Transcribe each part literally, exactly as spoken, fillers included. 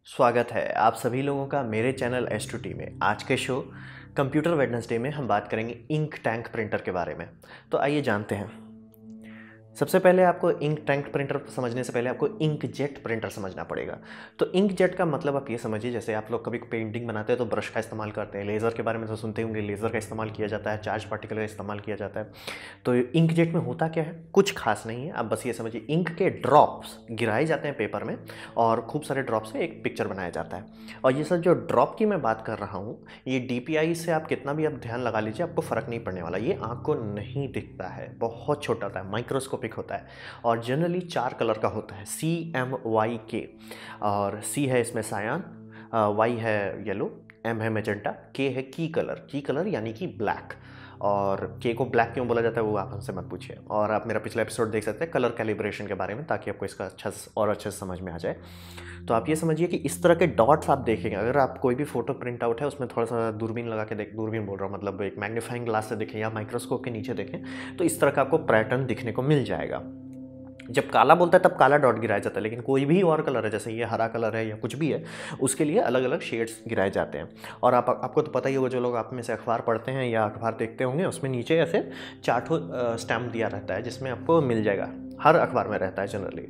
स्वागत है आप सभी लोगों का मेरे चैनल एस टू टी में। आज के शो कंप्यूटर वेडनेसडे में हम बात करेंगे इंक टैंक प्रिंटर के बारे में। तो आइए जानते हैं। सबसे पहले आपको इंक टैंक प्रिंटर समझने से पहले आपको इंक जेट प्रिंटर समझना पड़ेगा। तो इंक जेट का मतलब आप ये समझिए, जैसे आप लोग कभी पेंटिंग बनाते हैं तो ब्रश का इस्तेमाल करते हैं। लेज़र के बारे में तो सुनते होंगे, लेज़र का इस्तेमाल किया जाता है, चार्ज पार्टिकल का इस्तेमाल किया जाता है। तो इंक जेट में होता क्या है, कुछ खास नहीं है। आप बस ये समझिए, इंक के ड्रॉप्स गिराए जाते हैं पेपर में और खूब सारे ड्रॉप से एक पिक्चर बनाया जाता है। और ये सब जो ड्रॉप की मैं बात कर रहा हूँ, ये डी पी आई से आप कितना भी आप ध्यान लगा लीजिए, आपको फ़र्क नहीं पड़ने वाला। ये आँख को नहीं दिखता है, बहुत छोटा होता है, माइक्रोस्कोपिक होता है और जनरली चार कलर का होता है, सी एम वाई के। और सी है इसमें सायान, वाई है येलो, एम है मेजेंटा, के है की कलर। की कलर यानी कि ब्लैक। और के को ब्लैक क्यों बोला जाता है वो आप हमसे मत पूछिए। और आप मेरा पिछला एपिसोड देख सकते हैं कलर कैलिब्रेशन के बारे में, ताकि आपको इसका अच्छा और अच्छे से समझ में आ जाए। तो आप ये समझिए कि इस तरह के डॉट्स आप देखेंगे। अगर आप कोई भी फोटो प्रिंट आउट है उसमें थोड़ा सा दूरबीन लगा के देख, दूरबीन बोल रहा हूँ मतलब एक मैग्नीफाइंग ग्लास से देखें या माइक्रोस्कोप के नीचे देखें, तो इस तरह का आपको पैटर्न दिखने को मिल जाएगा। जब काला बोलता है तब काला डॉट गिराया जाता है, लेकिन कोई भी और कलर है, जैसे ये हरा कलर है या कुछ भी है, उसके लिए अलग अलग शेड्स गिराए जाते हैं। और आप आपको तो पता ही होगा, जो लोग आप में से अखबार पढ़ते हैं या अखबार देखते होंगे, उसमें नीचे ऐसे चार्टो स्टैम्प दिया रहता है जिसमें आपको मिल जाएगा, हर अखबार में रहता है जनरली।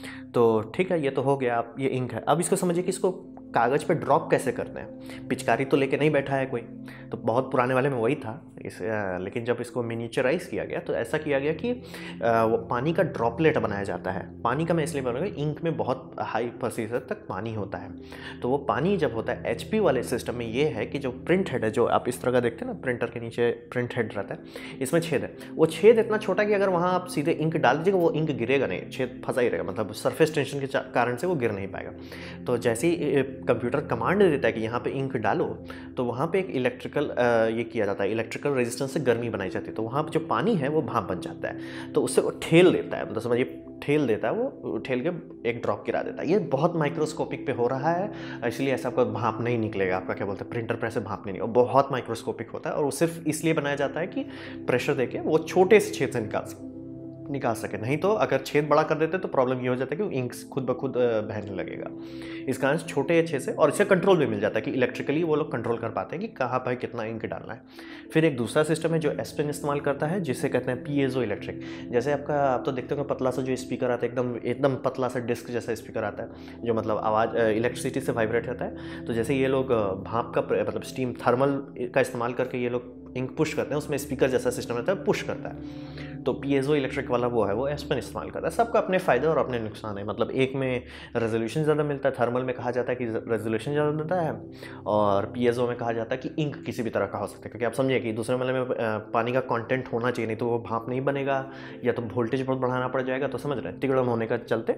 तो ठीक है, ये तो हो गया। आप ये इंक है। अब इसको समझिए कि इसको कागज़ पे ड्रॉप कैसे करते हैं। पिचकारी तो लेके नहीं बैठा है कोई, तो बहुत पुराने वाले में वही था इस आ, लेकिन जब इसको मिनिएचराइज किया गया तो ऐसा किया गया कि आ, वो पानी का ड्रॉपलेट बनाया जाता है। पानी का मैं इसलिए बोल रहा हूँ, इंक में बहुत हाई प्रतिशत तक पानी होता है। तो वो पानी जब होता है, एच पी वाले सिस्टम में ये है कि जो प्रिंट हेड है, जो आप इस तरह का देखते हैं ना, प्रिंटर के नीचे प्रिंट हेड रहता है, इसमें छेद है। वो छेद इतना छोटा कि अगर वहाँ आप सीधे इंक डाल दीजिएगा वो इंक गिरेगा नहीं, छेद फंसा ही रहेगा, मतलब सरफेस टेंशन के कारण से वो गिर नहीं पाएगा। तो जैसे ही कंप्यूटर कमांड देता है कि यहाँ पे इंक डालो, तो वहाँ पे एक इलेक्ट्रिकल ये किया जाता है, इलेक्ट्रिकल रेजिस्टेंस से गर्मी बनाई जाती है। तो वहाँ पे जो पानी है वो भाप बन जाता है, तो उससे वो ठेल देता है, मतलब समझिए ठेल देता है, वो ठेल के एक ड्रॉप गिरा देता है। ये बहुत माइक्रोस्कोपिक पे हो रहा है, इसलिए ऐसा आपका भाप नहीं निकलेगा। आपका क्या बोलते हैं, प्रिंटर प्रेस से भाप नहीं, और बहुत माइक्रोस्कोपिक होता है। और वो सिर्फ इसलिए बनाया जाता है कि प्रेशर देके वो छोटे से छेद से निकाल निकाल सके। नहीं तो अगर छेद बड़ा कर देते तो प्रॉब्लम ये हो जाता है कि इंक खुद ब खुद बहने लगेगा। इस कारण छोटे अच्छे से, और इससे कंट्रोल भी मिल जाता है कि इलेक्ट्रिकली वो लोग कंट्रोल कर पाते हैं कि कहाँ पर कितना इंक डालना है। फिर एक दूसरा सिस्टम है जो एस पेन इस्तेमाल करता है, जिसे कहते हैं पीएजो इलेक्ट्रिक। जैसे आपका, आप तो देखते हो पतला सा जो स्पीकर आता है, एकदम एकदम पतला सा डिस्क जैसा स्पीकर आता है, जो मतलब आवाज़ इलेक्ट्रिसिटी से वाइब्रेट होता है। तो जैसे ये लोग भाप का मतलब स्टीम थर्मल का इस्तेमाल करके ये लोग इंक पुश करते हैं, उसमें स्पीकर जैसा सिस्टम रहता है, पुश करता है। तो पीएजो इलेक्ट्रिक वाला वो है, वो एस पेन इस्तेमाल करता है। सबका अपने फ़ायदे और अपने नुकसान है। मतलब एक में रेजोल्यूशन ज़्यादा मिलता है, थर्मल में कहा जाता है कि रेजोल्यूशन ज़्यादा मिलता है, और पीएजो में कहा जाता है कि इंक किसी भी तरह का हो सकता है। क्योंकि आप समझिए कि दूसरे वाले में पानी का कंटेंट होना चाहिए, नहीं तो वो भाप नहीं बनेगा, या तो वोल्टेज बहुत बढ़ाना पड़ जाएगा। तो समझ रहे हैं, तिगड़म होने का चलते।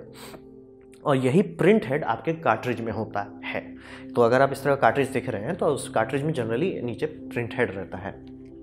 और यही प्रिंट हेड आपके कार्ट्रिज में होता है। तो अगर आप इस तरह का कार्ट्रिज देख रहे हैं तो उस कार्ट्रिज में जनरली नीचे प्रिंट हेड रहता है।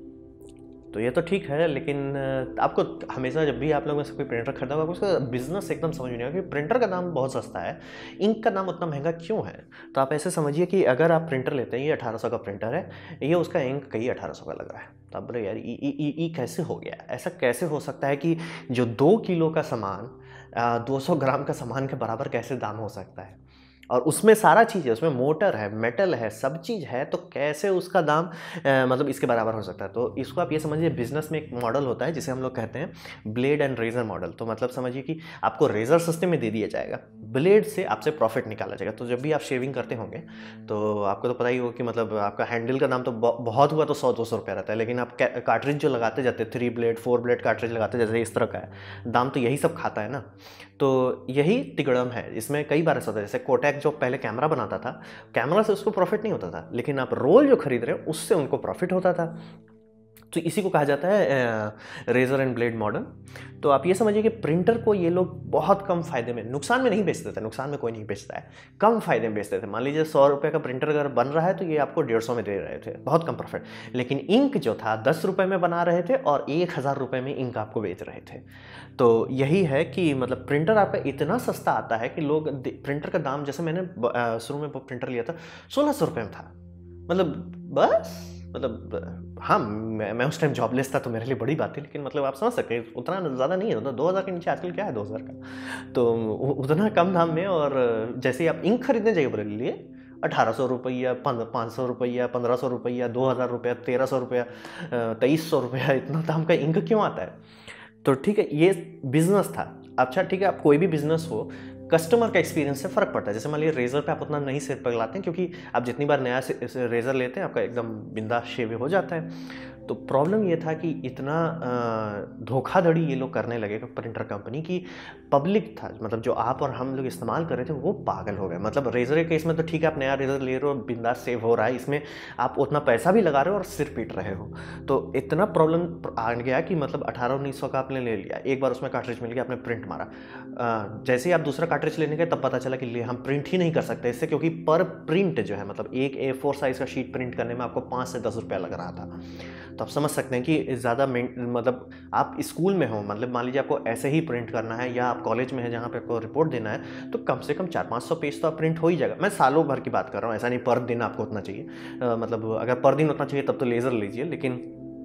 तो ये तो ठीक है, लेकिन आपको हमेशा जब भी आप लोगों से कोई प्रिंटर खरीदा होगा, उसका बिजनेस एकदम समझ नहीं आएगा कि प्रिंटर का दाम बहुत सस्ता है, इंक का दाम उतना महंगा क्यों है। तो आप ऐसे समझिए कि अगर आप प्रिंटर लेते हैं, ये अठारह सौ का प्रिंटर है, ये उसका इंक कहीं अठारह सौ का लग रहा है। तो आप बोले यार ई ई ई ई कैसे हो गया, ऐसा कैसे हो सकता है कि जो दो किलो का सामान, दो सौ ग्राम का सामान के बराबर कैसे दाम हो सकता है। और उसमें सारा चीज़ है, उसमें मोटर है, मेटल है, सब चीज़ है, तो कैसे उसका दाम आ, मतलब इसके बराबर हो सकता है। तो इसको आप ये समझिए, बिजनेस में एक मॉडल होता है जिसे हम लोग कहते हैं ब्लेड एंड रेजर मॉडल। तो मतलब समझिए कि आपको रेजर सस्ते में दे दिया जाएगा, ब्लेड से आपसे प्रॉफिट निकाला जाएगा। तो जब भी आप शेविंग करते होंगे तो आपको तो पता ही होगा कि मतलब आपका हैंडल का दाम तो बहुत हुआ तो सौ दो सौ रुपया रहता है, लेकिन आप कार्ट्रिज जो लगाते जाते, three blade four blade cartridge लगाते जैसे इस तरह का है, दाम तो यही सब खाता है ना। तो यही तिगड़म है, इसमें कई बार ऐसा होता है। जैसे कोटैक जो पहले कैमरा बनाता था, कैमरा से उसको प्रॉफिट नहीं होता था, लेकिन आप रोल जो खरीद रहे हो उससे उनको प्रॉफिट होता था। तो इसी को कहा जाता है रेजर एंड ब्लेड मॉडल। तो आप ये समझिए कि प्रिंटर को ये लोग बहुत कम फायदे में, नुकसान में नहीं बेचते थे, नुकसान में कोई नहीं बेचता है, कम फायदे में बेचते थे। मान लीजिए सौ रुपये का प्रिंटर अगर बन रहा है तो ये आपको डेढ़ सौ में दे रहे थे, बहुत कम प्रॉफिट। लेकिन इंक जो था दस रुपये में बना रहे थे और एक हज़ार रुपये में इंक आपको बेच रहे थे। तो यही है कि मतलब प्रिंटर आपका इतना सस्ता आता है कि लोग, प्रिंटर का दाम जैसे मैंने शुरू में प्रिंटर लिया था सोलह सौ रुपये में था, मतलब बस मतलब हाँ, मैं मैं उस टाइम जॉबलेस था तो मेरे लिए बड़ी बात थी, लेकिन मतलब आप समझ सकते हैं उतना ज़्यादा नहीं है, मतलब दो हज़ार के नीचे आजकल क्या है दो हज़ार का, तो उ- उतना कम दाम में। और जैसे ही आप इंक खरीदने जाइए बोले लिए अठारह सौ रुपया, पाँच सौ रुपया, पंद्रह सौ रुपया, दो हज़ार रुपया, तेरह सौ रुपया, तेईस सौ रुपया, इतना दाम का इंक क्यों आता है? तो ठीक है, ये बिजनेस था। अच्छा ठीक है, आप कोई भी बिजनेस हो, कस्टमर का एक्सपीरियंस से फ़र्क पड़ता है। जैसे मान लीजिए रेज़र पे आप उतना नहीं सिर पगलाते हैं, क्योंकि आप जितनी बार नया रेज़र लेते हैं आपका एकदम बिंदास शेव हो जाता है। तो प्रॉब्लम ये था कि इतना अ, धोखाधड़ी ये लोग करने लगे प्रिंटर कंपनी की, पब्लिक था मतलब जो आप और हम लोग इस्तेमाल कर रहे थे वो पागल हो गए। मतलब रेज़र के केस में तो ठीक है, आप नया रेज़र ले रहे हो, बिंदास सेव हो रहा है, इसमें आप उतना पैसा भी लगा रहे हो और सिर पीट रहे हो। तो इतना प्रॉब्लम आ गया कि मतलब अठारह उन्नीस सौ का आपने ले लिया, एक बार उसमें कार्ट्रिज मिल गया, आपने प्रिंट मारा, अ, जैसे ही आप दूसरा कार्ट्रिज लेने गए तब पता चला कि ले हम प्रिंट ही नहीं कर सकते इससे, क्योंकि पर प्रिंट जो है मतलब एक ए फोर साइज़ का शीट प्रिंट करने में आपको पाँच से दस रुपया लग रहा था। तो आप समझ सकते हैं कि ज़्यादा मतलब आप स्कूल में हो, मतलब मान लीजिए आपको ऐसे ही प्रिंट करना है, या आप कॉलेज में है जहाँ पे आपको रिपोर्ट देना है, तो कम से कम चार पाँच सौ पेज तो आप प्रिंट हो ही जाएगा। मैं सालों भर की बात कर रहा हूँ, ऐसा नहीं पर दिन आपको उतना चाहिए। आ, मतलब अगर पर दिन उतना चाहिए तब तो लेज़र लीजिए, लेकिन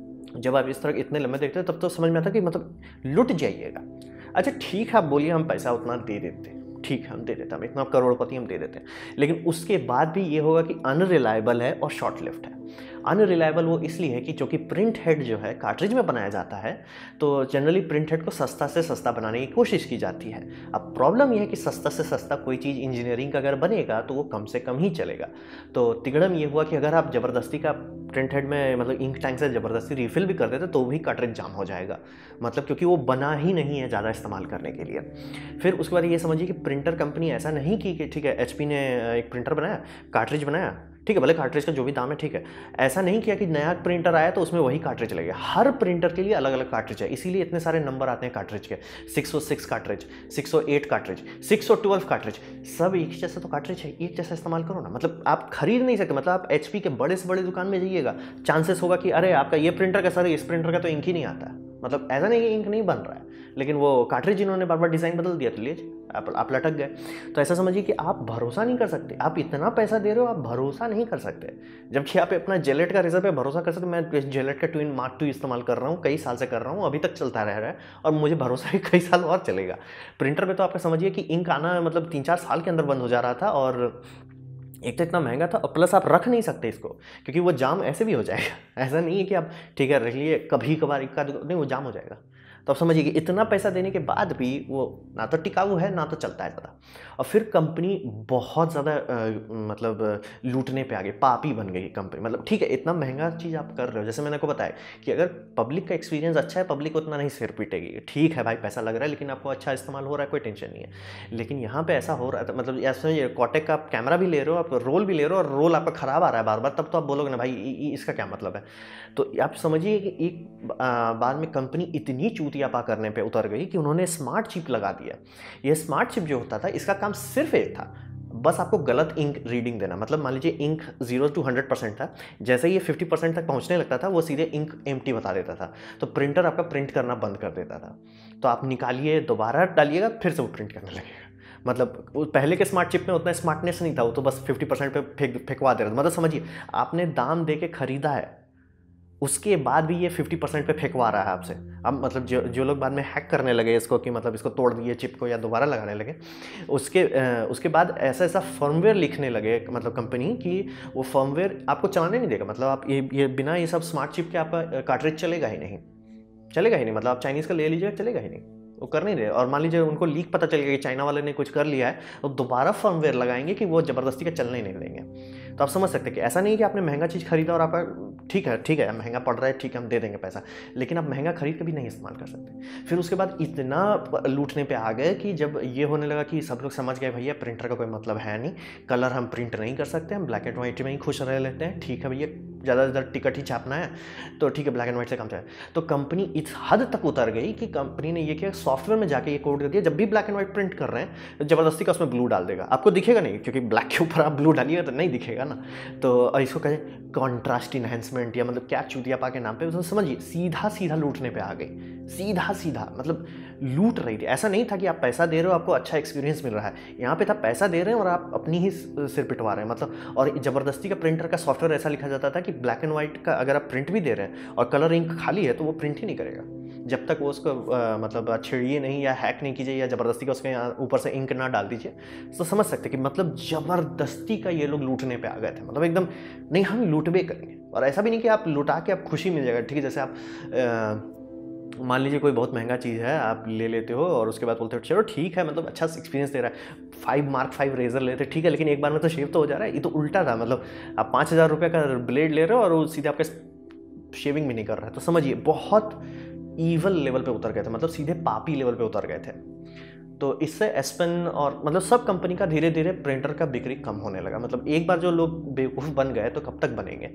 जब आप इस तरह इतने लंबे देखते हैं तब तो समझ में आता कि मतलब लुट जाइएगा। अच्छा ठीक है, आप बोलिए हम पैसा उतना दे देते हैं, ठीक है हम दे देते हैं, हम इतना करोड़पति हम दे देते हैं, लेकिन उसके बाद भी ये होगा कि अनरिलायबल है और शॉर्ट लिफ्ट है। अनरिलायबल वो इसलिए है कि जो कि प्रिंट हेड जो है कार्ट्रिज में बनाया जाता है, तो जनरली प्रिंट हेड को सस्ता से सस्ता बनाने की कोशिश की जाती है। अब प्रॉब्लम यह है कि सस्ता से सस्ता कोई चीज़ इंजीनियरिंग का अगर बनेगा तो वो कम से कम ही चलेगा। तो तिगड़म ये हुआ कि अगर आप ज़बरदस्ती का प्रिंट हेड में मतलब इंक टैंक से ज़बरदस्ती रिफिल भी कर देते तो भी कार्ट्रिज जाम हो जाएगा, मतलब क्योंकि वो बना ही नहीं है ज़्यादा इस्तेमाल करने के लिए। फिर उसके बाद ये समझिए कि प्रिंटर कंपनी ऐसा नहीं की कि ठीक है एचपी ने एक प्रिंटर बनाया, कार्ट्रिज बनाया, ठीक है भले कार्ट्रिज का जो भी दाम है ठीक है, ऐसा नहीं किया कि नया प्रिंटर आया तो उसमें वही कार्ट्रिज लगेगा। हर प्रिंटर के लिए अलग अलग कार्ट्रिज है, इसीलिए इतने सारे नंबर आते हैं कार्ट्रिज के, six O six cartridge, six O eight cartridge, six O twelve cartridge, सब एक जैसा तो कार्ट्रिज है, एक जैसा इस्तेमाल करो ना। मतलब आप खरीद नहीं सकते, मतलब आप एचपी के बड़े से बड़े दुकान में जाइएगा, चांसेस होगा कि अरे आपका ये प्रिंटर का सर इस प्रिंटर का तो इंक ही नहीं आता है, मतलब ऐसा नहीं कि इंक नहीं बन रहा है, लेकिन वो कार्ट्रिज इन्होंने बार बार डिज़ाइन बदल दिया तो लीजिए आप आप लटक गए। तो ऐसा समझिए कि आप भरोसा नहीं कर सकते, आप इतना पैसा दे रहे हो आप भरोसा नहीं कर सकते, जबकि आप अपना जेलेट का रेजर पे भरोसा कर सकते। मैं जेलेट का ट्विन मार्क टू इस्तेमाल कर रहा हूँ, कई साल से कर रहा हूँ, अभी तक चलता रह रहा है और मुझे भरोसा है कई साल और चलेगा। प्रिंटर में तो आपका समझिए कि इंक आना मतलब तीन चार साल के अंदर बंद हो जा रहा था, और एक तो इतना महंगा था और प्लस आप रख नहीं सकते इसको, क्योंकि वो जाम ऐसे भी हो जाएगा। ऐसा नहीं है कि आप ठीक है रख लिए कभी कभार इक्का नहीं, वो जाम हो जाएगा। तो आप समझिए कि इतना पैसा देने के बाद भी वो ना तो टिकाऊ है ना तो चलता है ज़्यादा। और फिर कंपनी बहुत ज़्यादा मतलब लूटने पे आ गई, पापी बन गई कंपनी। मतलब ठीक है इतना महंगा चीज़ आप कर रहे हो, जैसे मैंने आपको बताया कि अगर पब्लिक का एक्सपीरियंस अच्छा है पब्लिक उतना नहीं सिर पीटेगी, ठीक है भाई पैसा लग रहा है लेकिन आपको अच्छा इस्तेमाल हो रहा है कोई टेंशन नहीं है। लेकिन यहाँ पर ऐसा हो रहा था, मतलब ऐसे कॉटेक का आप कैमरा भी ले रहे हो, आप रोल भी ले रहे हो और रोल आपका ख़राब आ रहा है बार बार, तब तो आप बोलोगे ना भाई इसका क्या मतलब है। तो आप समझिए कि एक बाद में कंपनी इतनी चूतियापा करने पे उतर गई कि उन्होंने स्मार्ट चिप लगा दिया। ये स्मार्ट चिप जो होता था इसका काम सिर्फ एक था, बस आपको गलत इंक रीडिंग देना। मतलब मान लीजिए ink zero to hundred percent था, जैसे ही ये फिफ्टी परसेंट तक पहुंचने लगता था वो सीधे इंक एम्प्टी बता देता था, तो प्रिंटर आपका प्रिंट करना बंद कर देता था। तो आप निकालिए दोबारा डालिएगा फिर से वो प्रिंट करने लगेगा। मतलब पहले के स्मार्ट चिप में उतना स्मार्टनेस नहीं था, वो तो बस फिफ्टी परसेंट पे फेंक फेंकवा दे रहा था। मतलब समझिए आपने दाम दे के खरीदा है, उसके बाद भी ये फिफ्टी परसेंट पे फेंकवा रहा है आपसे। अब मतलब जो जो लोग बाद में हैक करने लगे इसको कि मतलब इसको तोड़ दिए चिप को या दोबारा लगाने लगे, उसके उसके बाद ऐसा ऐसा फर्मवेयर लिखने लगे मतलब कंपनी की वो फर्मवेयर आपको चलाने नहीं देगा। मतलब आप ये ये बिना ये सब स्मार्ट चिप के आपका कार्ट्रिज चलेगा ही नहीं, चलेगा ही नहीं। मतलब आप चाइनीज़ का ले लीजिएगा चलेगा ही नहीं, वो कर नहीं रहे। और मान लीजिए उनको लीक पता चल गया कि चाइना वाले ने कुछ कर लिया है, तो दोबारा फर्मवेयर लगाएंगे कि वो ज़बरदस्ती का चलने ही नहीं देंगे। तो आप समझ सकते हैं कि ऐसा नहीं है कि आपने महंगा चीज़ खरीदा और आपका ठीक है ठीक है महंगा पड़ रहा है ठीक है हम दे देंगे पैसा, लेकिन आप महंगा खरीद के भी नहीं इस्तेमाल कर सकते। फिर उसके बाद इतना लूटने पे आ गए कि जब ये होने लगा कि सब लोग समझ गए भैया प्रिंटर का कोई मतलब है नहीं, कलर हम प्रिंट नहीं कर सकते, हम ब्लैक एंड वाइट में ही खुश रह लेते हैं, ठीक है भैया ज़्यादा ज़्यादा टिकट ही छापना है तो ठीक है ब्लैक एंड वाइट से काम चले। तो कंपनी इस हद तक उतर गई कि कंपनी ने ये किया सॉफ्टवेयर में जाके ये कोड कर दिया जब भी ब्लैक एंड वाइट प्रिंट कर रहे हैं तो ज़बरदस्ती का उसमें ब्लू डाल देगा। आपको दिखेगा नहीं क्योंकि ब्लैक के ऊपर आप ब्लू डालिएगा तो नहीं दिखेगा ना। तो इसको कहें कॉन्ट्रास्ट इन्हेंसमेंट या मतलब क्या चूतियापा के नाम पे, तो समझिए सीधा सीधा लूटने पे आ गई, सीधा सीधा मतलब लूट रही थी। ऐसा नहीं था कि आप पैसा दे रहे हो आपको अच्छा एक्सपीरियंस मिल रहा है, यहाँ पे था पैसा दे रहे हैं और आप अपनी ही सिर पिटवा रहे हैं। मतलब और ज़बरदस्ती का प्रिंटर का सॉफ्टवेयर ऐसा लिखा जाता था कि ब्लैक एंड वाइट का अगर आप प्रिंट भी दे रहे हैं और कलर इंक खाली है तो वो प्रिंट ही नहीं करेगा जब तक वो उसको आ, मतलब छेड़िए नहीं या हैक नहीं कीजिए या ज़बरदस्ती का उसके ऊपर से इंक ना डाल दीजिए। तो समझ सकते कि मतलब ज़बरदस्ती का ये लोग लूटने पे आ गए थे, मतलब एकदम नहीं हम लूटबे करेंगे। और ऐसा भी नहीं कि आप लुटा के आप खुशी मिल जाएगा, ठीक है, जैसे आप मान लीजिए कोई बहुत महंगा चीज़ है आप ले लेते हो और उसके बाद बोलते हो चलो ठीक है, मतलब अच्छा एक्सपीरियंस दे रहा है, फाइव मार्क फाइव रेजर लेते ठीक है, लेकिन एक बार में तो शेव तो हो जा रहा है। ये तो उल्टा था, मतलब आप पाँच हज़ार रुपये का ब्लेड ले रहे हो और वो सीधे आपके शेविंग भी नहीं कर रहा है। तो समझिए बहुत ईवल लेवल पे उतर गए थे, मतलब सीधे पापी लेवल पे उतर गए थे। तो इससे एस पेन और मतलब सब कंपनी का धीरे धीरे प्रिंटर का बिक्री कम होने लगा। मतलब एक बार जो लोग बेवकूफ़ बन गए तो कब तक बनेंगे।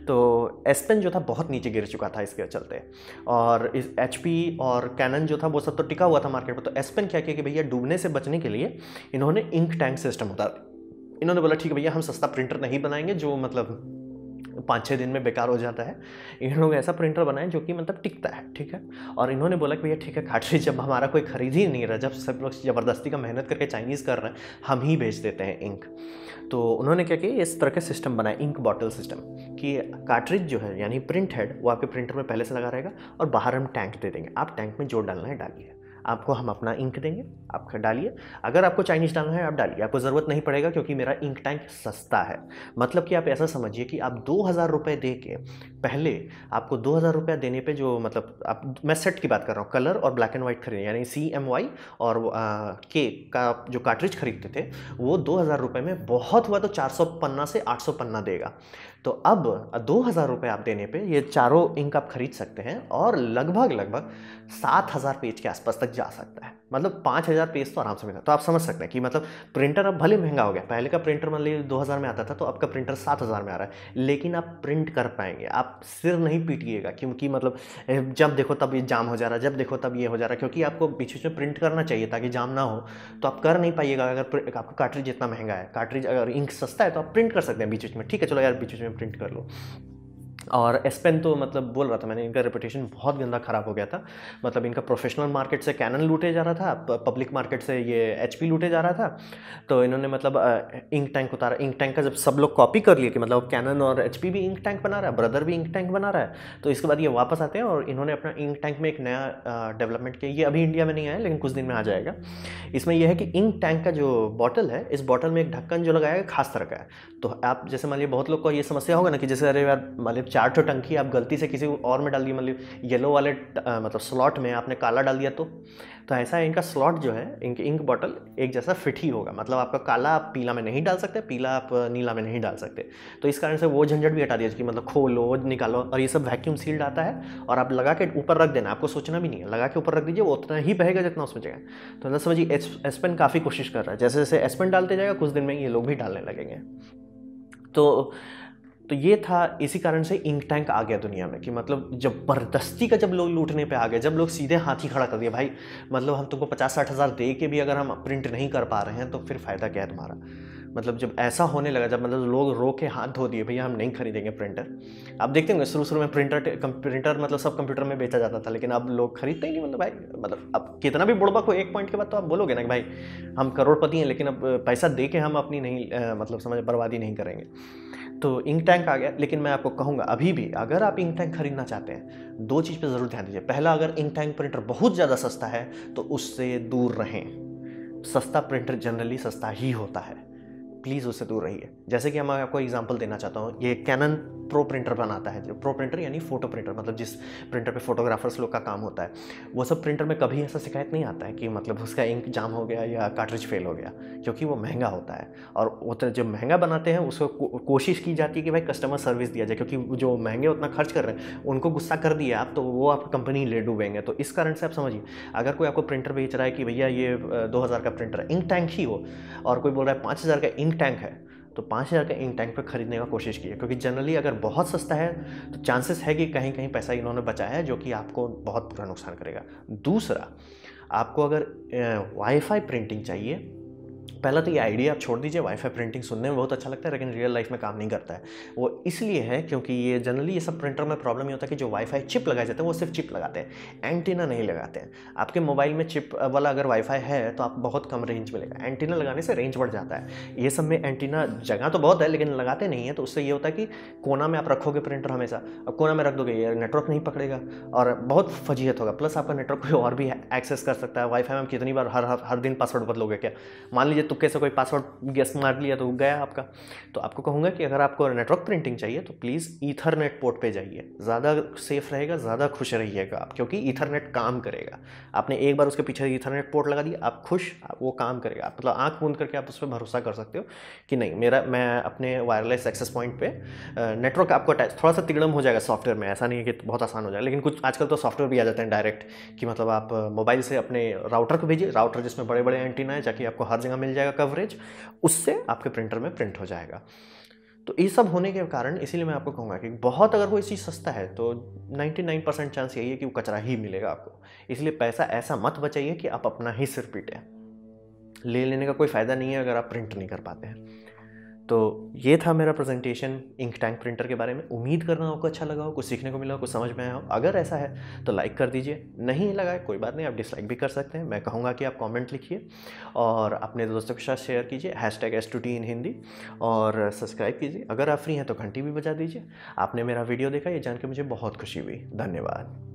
तो एस पेन जो था बहुत नीचे गिर चुका था इसके चलते, और इस एच पी और कैनन जो था वो सब तो टिका हुआ था मार्केट में। तो एस पेन क्या किया कि भैया डूबने से बचने के लिए इन्होंने इंक टैंक सिस्टम होता, इन्होंने बोला ठीक है भैया हम सस्ता प्रिंटर नहीं बनाएंगे जो मतलब पाँच छः दिन में बेकार हो जाता है। इन लोग ऐसा प्रिंटर बनाए जो कि मतलब टिकता है, ठीक है। और इन्होंने बोला कि भैया ठीक है कार्ट्रिज जब हमारा कोई खरीद ही नहीं रहा, जब सब लोग ज़बरदस्ती का मेहनत करके चाइनीज़ कर रहे हैं, हम ही बेच देते हैं इंक। तो उन्होंने क्या किया, इस तरह के सिस्टम बनाए इंक बॉटल सिस्टम कि कार्ट्रिज जो है यानी प्रिंट हेड वो आपके प्रिंटर में पहले से लगा रहेगा और बाहर हम टैंक दे देंगे, आप टैंक में जो डालना है डालिए, आपको हम अपना इंक देंगे, आप डालिए। अगर आपको चाइनीज़ डालना है आप डालिए, आपको ज़रूरत नहीं पड़ेगा क्योंकि मेरा इंक टैंक सस्ता है। मतलब कि आप ऐसा समझिए कि आप दो हज़ार रुपये दे के पहले आपको दो हज़ार रुपया देने पे जो मतलब आप, मैं सेट की बात कर रहा हूँ, कलर और ब्लैक एंड वाइट खरीदे यानी सी एम वाई और के का जो कार्ट्रिज खरीदते थे वो दो हज़ार रुपये में बहुत हुआ तो चार सौ पन्ना से आठ सौ पन्ना देगा। तो अब दो हज़ार रुपये आप देने पे ये चारों इंक आप खरीद सकते हैं और लगभग लगभग सात हज़ार पेज के आसपास तक जा सकता है। मतलब पाँच हज़ार पेज तो आराम से मिलता है। तो आप समझ सकते हैं कि मतलब प्रिंटर अब भले महंगा हो गया, पहले का प्रिंटर मान लीजिए दो हज़ार में आता था तो अब का प्रिंटर सात हज़ार में आ रहा है, लेकिन आप प्रिंट कर पाएंगे, आप सिर नहीं पीटिएगा क्योंकि मतलब जब देखो तब ये जाम हो जा रहा है, जब देखो तब ये हो जा रहा है, क्योंकि आपको बीच बीच में प्रिंट करना चाहिए ताकि जाम ना हो। तो आप कर नहीं पाइएगा अगर आपका कार्ट्रिज इतना महंगा है। कार्ट्रिज अगर इंक सस्ता है तो आप प्रिंट कर सकते हैं बीच बीच में, ठीक है चलो यार बीच बीच में प्रिंट कर लो। और एस पेन तो मतलब बोल रहा था मैंने, इनका रेपुटेशन बहुत गंदा खराब हो गया था। मतलब इनका प्रोफेशनल मार्केट से कैनन लूटे जा रहा था, पब्लिक मार्केट से ये एच पी लूटे जा रहा था। तो इन्होंने मतलब इंक टैंक उतारा। इंक टैंक का जब सब लोग कॉपी कर लिए कि मतलब कैनन और एच पी भी इंक टैंक बना रहा है, ब्रदर भी इंक टैंक बना रहा है, तो इसके बाद ये वापस आते हैं और इन्होंने अपना इंक टैंक में एक नया डेवलपमेंट किया। ये अभी इंडिया में नहीं आया लेकिन कुछ दिन में आ जाएगा। इसमें यह है कि इंक टैंक का जो बॉटल है, इस बॉटल में एक ढक्कन जो लगाया है खास तरह का है। तो आप जैसे मान लीजिए बहुत लोग को ये समस्या होगा ना कि जैसे अरे यार मान लीजिए चार ठो टंकी आप गलती से किसी और में डाल दिए, मतलब येलो वाले आ, मतलब स्लॉट में आपने काला डाल दिया, तो तो ऐसा है इनका स्लॉट जो है इनके इंक बॉटल एक जैसा फिट ही होगा। मतलब आपका काला आप पीला में नहीं डाल सकते, पीला आप नीला में नहीं डाल सकते। तो इस कारण से वो झंझट भी हटा दिया कि मतलब खोलो निकालो, और ये सब वैक्यूम सील्ड आता है और आप लगा के ऊपर रख देना, आपको सोचना भी नहीं है, लगा के ऊपर रख दीजिए, वो उतना ही बहेगा जितना उसमें जगह। तो मतलब समझिए एस पेन काफ़ी कोशिश कर रहा है, जैसे जैसे एस पेन डालते जाएगा कुछ दिन में ये लोग भी डालने लगेंगे। तो तो ये था, इसी कारण से इंक टैंक आ गया दुनिया में कि मतलब ज़बरदस्ती का जब लोग लूटने पे आ गए, जब लोग सीधे हाथ ही खड़ा कर दिया भाई, मतलब हम तुमको पचास साठ हज़ार दे के भी अगर हम प्रिंट नहीं कर पा रहे हैं तो फिर फ़ायदा क्या है तुम्हारा। मतलब जब ऐसा होने लगा, जब मतलब लोग रो के हाथ धो दिए भैया हम नहीं खरीदेंगे प्रिंटर। आप देखते होंगे शुरू शुरू में प्रिंटर प्रिंटर मतलब सब कंप्यूटर में बेचा जाता था, लेकिन अब लोग खरीदते ही नहीं। मतलब भाई मतलब अब कितना भी बुड़बक हो एक पॉइंट के बाद तो आप बोलोगे ना कि भाई हम करोड़पति हैं लेकिन अब पैसा दे के हम अपनी नहीं मतलब समझ बर्बादी नहीं करेंगे। तो इंक टैंक आ गया। लेकिन मैं आपको कहूँगा अभी भी अगर आप इंक टैंक खरीदना चाहते हैं, दो चीज़ पे ज़रूर ध्यान दीजिए। पहला, अगर इंक टैंक प्रिंटर बहुत ज़्यादा सस्ता है तो उससे दूर रहें। सस्ता प्रिंटर जनरली सस्ता ही होता है, प्लीज़ उससे दूर रहिए। जैसे कि मैं आपको एग्जांपल देना चाहता हूँ, ये कैनन प्रो प्रिंटर बनाता है, जो प्रो प्रिंटर यानी फ़ोटो प्रिंटर, मतलब जिस प्रिंटर पे फोटोग्राफर्स लोग का काम होता है, वो सब प्रिंटर में कभी ऐसा शिकायत नहीं आता है कि मतलब उसका इंक जाम हो गया या कार्ट्रिज फेल हो गया, क्योंकि वो महंगा होता है। और वो जब महंगा बनाते हैं उसको को, कोशिश की जाती है कि भाई कस्टमर सर्विस दिया जाए, क्योंकि जो महंगे उतना खर्च कर रहे हैं उनको गुस्सा कर दिया आप तो वो आप कंपनी ले डूबेंगे। तो इस कारण से आप समझिए, अगर कोई आपको प्रिंटर बेच रहा है कि भैया ये दो हज़ार का प्रिंटर इंक टैंक ही हो, और कोई बोल रहा है पाँच हज़ार का इंक टैंक है, तो पाँच हज़ार का इंक टैंक पर खरीदने का कोशिश कीजिए, क्योंकि जनरली अगर बहुत सस्ता है तो चांसेस है कि कहीं कहीं पैसा इन्होंने बचाया है जो कि आपको बहुत बुरा नुकसान करेगा। दूसरा, आपको अगर वाईफाई प्रिंटिंग चाहिए पहला तो ये आइडिया आप छोड़ दीजिए, वाईफाई प्रिंटिंग सुनने में बहुत अच्छा लगता है लेकिन रियल लाइफ में काम नहीं करता है। वो इसलिए है क्योंकि ये जनरली ये सब प्रिंटर में प्रॉब्लम ये होता है कि जो वाईफाई चिप लगाए जाते हैं वो सिर्फ चिप लगाते हैं, एंटीना नहीं लगाते हैं। आपके मोबाइल में चिप वाला अगर वाईफाई है तो आप बहुत कम रेंज मिलेगा, एंटीना लगाने से रेंज बढ़ जाता है। ये सब में एंटीना जगह तो बहुत है लेकिन लगाते नहीं है, तो उससे ये होता है कि कोना में आप रखोगे प्रिंटर हमेशा, अब कोना में रख दोगे ये नेटवर्क नहीं पकड़ेगा और बहुत फजीहत होगा। प्लस आपका नेटवर्क कोई और भी एक्सेस कर सकता है। वाईफाई में आप कितनी बार हर हर हर दिन पासवर्ड बदलोगे क्या? मान लीजिए तुक्के से कोई पासवर्ड गेस मार लिया तो गया आपका। तो आपको कहूँगा कि अगर आपको नेटवर्क प्रिंटिंग चाहिए तो प्लीज़ ईथरनेट पोर्ट पे जाइए, ज़्यादा सेफ रहेगा, ज़्यादा खुश रहिएगा आप, क्योंकि ईथरनेट काम करेगा। आपने एक बार उसके पीछे ईथरनेट पोर्ट लगा दिया, आप खुश, वो काम करेगा। मतलब आँख बंद करके आप उस पर भरोसा कर सकते हो कि नहीं मेरा मैं अपने वायरलेस एक्सेस पॉइंट पे नेटवर्क आपको अटैच, थोड़ा सा तिगड़म हो जाएगा सॉफ्टवेयर में, ऐसा नहीं है कि बहुत आसान हो जाए, लेकिन कुछ आजकल तो सॉफ्टवेयर भी आ जाते हैं डायरेक्ट कि मतलब आप मोबाइल से अपने राउटर को भेजिए, राउटर जिसमें बड़े बड़े एंटीना है जाके आपको हर जगह मिल जाएगा कवरेज, उससे आपके प्रिंटर में प्रिंट हो जाएगा। तो ये सब होने के कारण इसीलिए मैं आपको कहूँगा कि बहुत अगर कोई चीज़ सस्ता है तो निन्यानवे परसेंट चांस यही है कि वो कचरा ही मिलेगा आपको। इसलिए पैसा ऐसा मत बचाइए कि आप अपना ही सिर पीटें। ले लेने का कोई फ़ायदा नहीं है अगर आप प्रिंट नहीं कर पाते हैं। तो ये था मेरा प्रेजेंटेशन इंक टैंक प्रिंटर के बारे में। उम्मीद कर रहा हूँ आपको अच्छा लगा हो, कुछ सीखने को मिला हो, कुछ समझ में आया हो। अगर ऐसा है तो लाइक कर दीजिए, नहीं लगा है कोई बात नहीं, आप डिसलाइक भी कर सकते हैं। मैं कहूँगा कि आप कमेंट लिखिए और अपने दोस्तों के साथ शेयर कीजिए, hashtag S two T in Hindi, और सब्सक्राइब कीजिए। अगर आप फ्री हैं तो घंटी भी बजा दीजिए। आपने मेरा वीडियो देखा, ये जान के मुझे बहुत खुशी हुई। धन्यवाद।